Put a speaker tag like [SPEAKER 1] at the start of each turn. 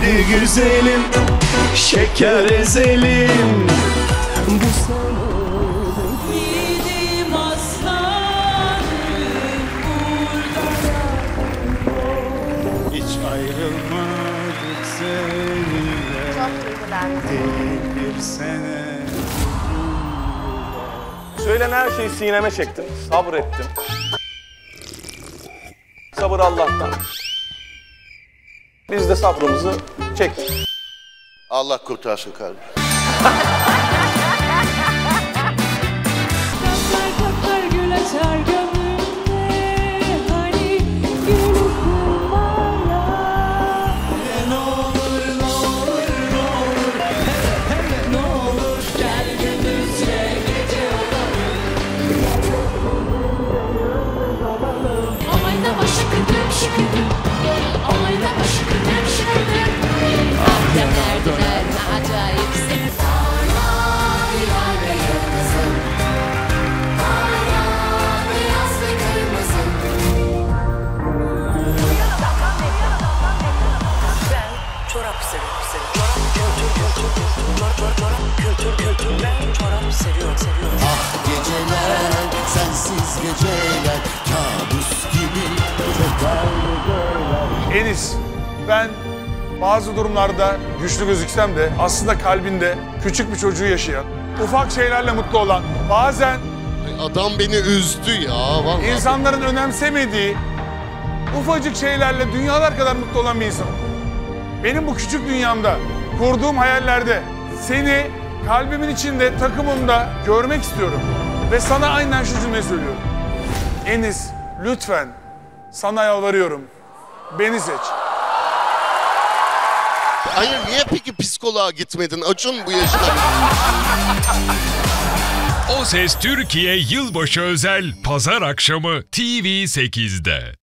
[SPEAKER 1] Haydi güzelim, şeker ezelim. Bu sana
[SPEAKER 2] yiğidim aslanım burada.
[SPEAKER 1] hiç ayrılmadık seninle.
[SPEAKER 3] Çok duygulandım.
[SPEAKER 1] Değil bir sene.
[SPEAKER 4] Söylenen her şeyi sineme çektim, sabrettim. Sabır Allah'tan. Biz de sabrımızı çektik.
[SPEAKER 5] Allah kurtarsın kardeşim.
[SPEAKER 2] Katlar katlar gül açar gönlümde. Hani gül kumara.
[SPEAKER 1] Ne olur, ne olur, ne olur, ne olur, gel gündüzle gece olalım.
[SPEAKER 2] Ayna başı kıdım şıkıdım. Ayna başı kıdım şıkıdım. Ah döner döner acayipsin.
[SPEAKER 6] Çorap seviyorum. Çorap kültür. Ben çorap seviyorum.
[SPEAKER 7] Ah geceler, sensiz geceler, kabus gibi çeker.
[SPEAKER 8] Enis, ben bazı durumlarda güçlü gözüksem de aslında kalbinde küçük bir çocuğu yaşayan, ufak şeylerle mutlu olan, bazen
[SPEAKER 5] Adam beni üzdü ya vallahi.
[SPEAKER 8] insanların önemsemediği ufacık şeylerle dünyalar kadar mutlu olan bir insanım. Benim bu küçük dünyamda, kurduğum hayallerde seni kalbimin içinde, takımımda görmek istiyorum. Ve sana aynen şu cümleyi söylüyorum. Enis, lütfen sana yalvarıyorum. Beni seç.
[SPEAKER 5] Hayır niye peki psikoloğa gitmedin? Acun bu yaşta.
[SPEAKER 9] O Ses Türkiye Yılbaşı Özel Pazar akşamı TV8'de.